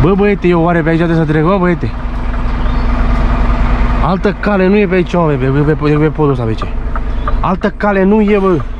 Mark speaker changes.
Speaker 1: Bă, băiete, eu oare pe aici trebuie să trec, bă, băiete? Altă cale nu e pe aici, mă, pe podul ăsta, pe ce? Altă cale nu e, bă.